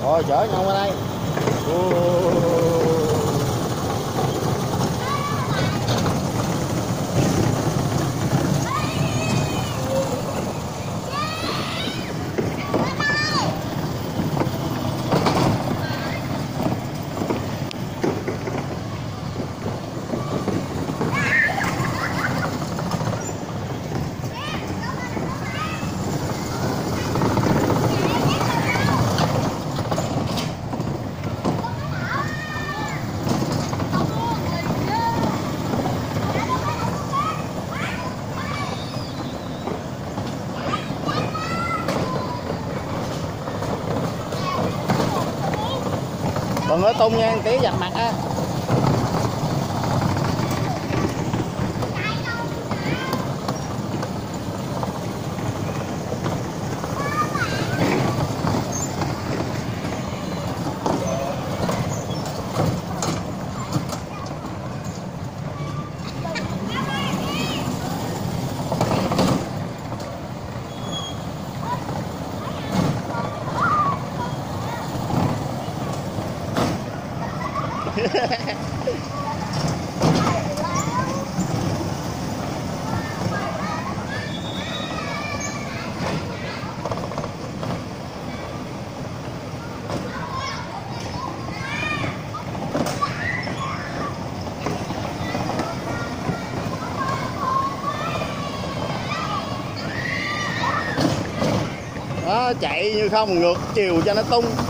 Rồi chở nhau qua đây. Đừng có tung nha, tí dập mặt á. Đó, chạy như không ngược chiều cho nó tung.